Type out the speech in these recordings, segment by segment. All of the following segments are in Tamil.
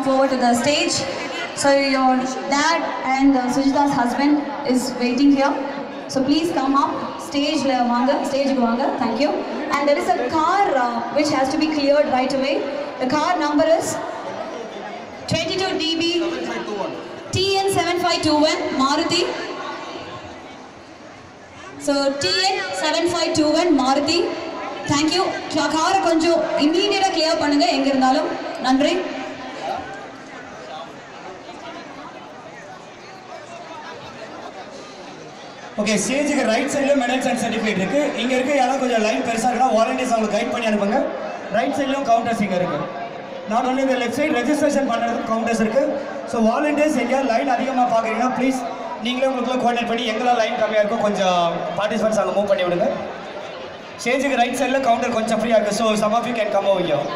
forward to the stage. So your dad and Sujita's husband is waiting here. So please come up, stage vanga, thank you. And there is a car which has to be cleared right away. The car number is 22DB TN7521 Maruti. So TN7521 Maruti. Thank you. Car konjam immediate clear பண்ணுங்க எங்க இருந்தாலும். நன்றி. Okay, ஸ்டேஜுக்கு ரைட் சைடில் மெடல்ஸ் அண்ட் சர்டிஃபிகேட் இருக்கு. இங்க இருக்கு யாராவது கொஞ்சம் லைன் பெருசா இருக்கா வாலண்டியர்ஸ் அவங்களுக்கு கைட் பண்ணி அனுப்புங்க. ரைட் சைட்லயும் கவுண்டர்ஸ் இங்க இருக்கு. நாட் ஒன்லி இந்த லெஃப்ட் சைடு ரெஜிஸ்ட்ரேஷன் பண்றதுக்கு கவுண்டர்ஸ் இருக்கு. ஸோ வாலண்டியர்ஸ் எங்க லைன் அதிகமாக பார்க்குறீங்கன்னா ப்ளீஸ் நீங்களே உங்களுக்குள்ள கோஆர்டினேட் பண்ணி எங்கெல்லாம் லைன் கம்மியாக இருக்கும் கொஞ்சம் பார்ட்டிசிபென்ட்ஸ் அங்கே மூவ் பண்ணி விடுங்க. ஸ்டேஜுக்கு ரைட் சைடில் கவுண்டர் கொஞ்சம் ஃப்ரீயாக இருக்கு. So some of you can come over here.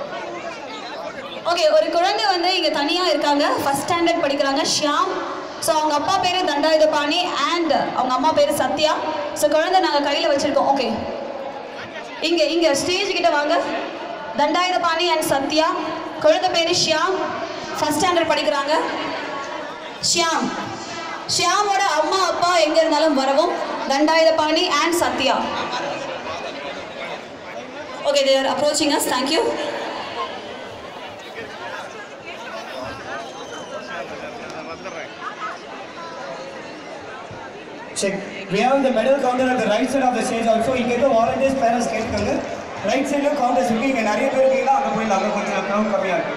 Okay, ஒரு குழந்தை வந்து இங்க தனியா இருக்காங்க. ஃபர்ஸ்ட் ஸ்டாண்டர்ட் படிக்கிறாங்க, ஷியாம். ஸோ அவங்க அப்பா பேர் தண்டாயுதபாணி அண்ட் அவங்க அம்மா பேர் சத்யா. ஸோ குழந்தை நாங்கள் கையில் வச்சுருக்கோம். ஓகே, இங்கே ஸ்டேஜ் கிட்ட வாங்க. தண்டாயுதபாணி அண்ட் சத்யா. குழந்தை பேர் ஷியாம், ஃபர்ஸ்ட் ஸ்டாண்டர்ட் படிக்கிறாங்க. ஷியாமோட அம்மா அப்பா எங்கே இருந்தாலும் வரவும். Dhandayuthapani and Sathya. Okay, they are approaching us. Thank you. Check. We have the medal counter at the right side of the stage also. இங்க இருக்க வாலண்டியர்ஸ் பேரண்ட்ஸ் கேட்காங்க. ரைட் சைடுல கவுண்டர்ஸ் இருக்கு. இங்க நிறைய பேர் இருக்கீங்களா அங்க போய் அங்க கொஞ்சம் கிரவுட் கம்மியா இருக்கு.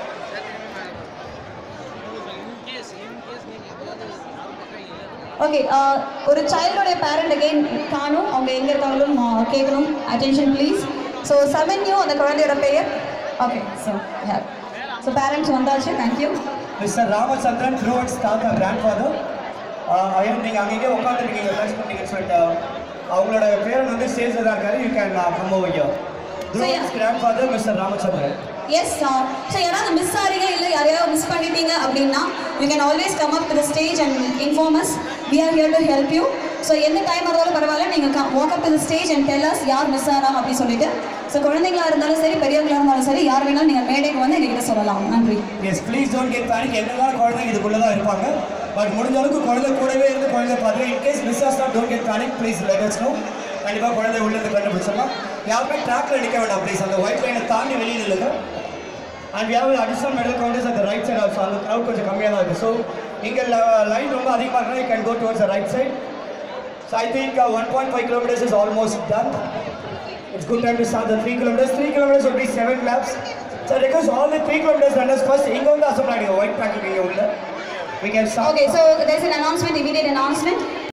ஓகே, ஒரு சைல்டோட பேரண்ட் அகைன் காணும். அவங்க எங்க இருக்காங்களும் கேட்கணும். Attention please. ஸோ 7U அந்த குழந்தையோட பெயர். ஓகே, ஸோ பேரண்ட்ஸ் வந்தாச்சு. தேங்க்யூ. மிஸ்டர் ராமச்சந்திரன் த்ரூவர்ட்ஸ் தாத்தா கிராண்ட்ஃபாதர். நீங்கள் அங்கேயே உட்காந்துருக்கீங்க லஞ்ச் பண்ணீங்கன்னு சொல்லிட்டு அவங்களோட பேரன் வந்து ஸ்டேஜில் தான் இருக்காரு. You can come over here. த்ரூவர்ட்ஸ் grandfather mister Ramachandran. Yes, so யாராவது மிஸ் ஆகிறீங்க இல்லை யாரையாவது மிஸ் பண்ணிட்டீங்க அப்படின்னா you can always come up to the stage and inform us. We are here to help you. So எந்த டைம் இருந்தாலும் பரவாயில்ல, நீங்கள் walk up to the stage and tell us யார் மிஸ் ஆகிறாங்க அப்படின்னு சொல்லிட்டு. ஸோ குழந்தைங்களா இருந்தாலும் சரி பெரியவங்களா இருந்தாலும் சரி யார் வேணாலும் நீங்கள் மேடைக்கு வந்து எங்ககிட்ட சொல்லலாம். நன்றி. Yes, please don't get panic. எல்லாரும் குழந்தைங்க இதுக்குள்ளே தான் இருப்பாங்க. பட் முடிஞ்ச அளவுக்கு குழந்தை கூடவே இருந்து குழந்தை பார்த்துட்டு இன்கேஸ் மிஸ் ஆஸ்னா don't get panic. Please let us know. கண்டிப்பாக குழந்தை உள்ளது கண்டுபிடிச்சிடலாம். யாருமே ட்ராக்ல நிற்க வேண்டாம் ப்ளீஸ். அந்த ஒயிட் லைனை தாண்டி வெளியில் இல்லைங்க. And we have additional medal counters at the right side also. அந்த க்ரௌட் கொஞ்சம் கம்மியாக தான் இருக்குது. ஸோ இங்கே லைன் ரொம்ப அதிகமாக இருக்குன்னா you can go towards the right side. So I think 1.5 kilometers is almost done. It's good time to start the 3 kilometers. 3 kilometers will be 7 laps. So because all the 3 kilometers runners first இங்கே வந்து அசம்பிள் ஆகிடுங்க. ஒயிட் பேக்கிங் இங்கே உள்ள. We can start. Okay, so there's an announcement, immediate announcement.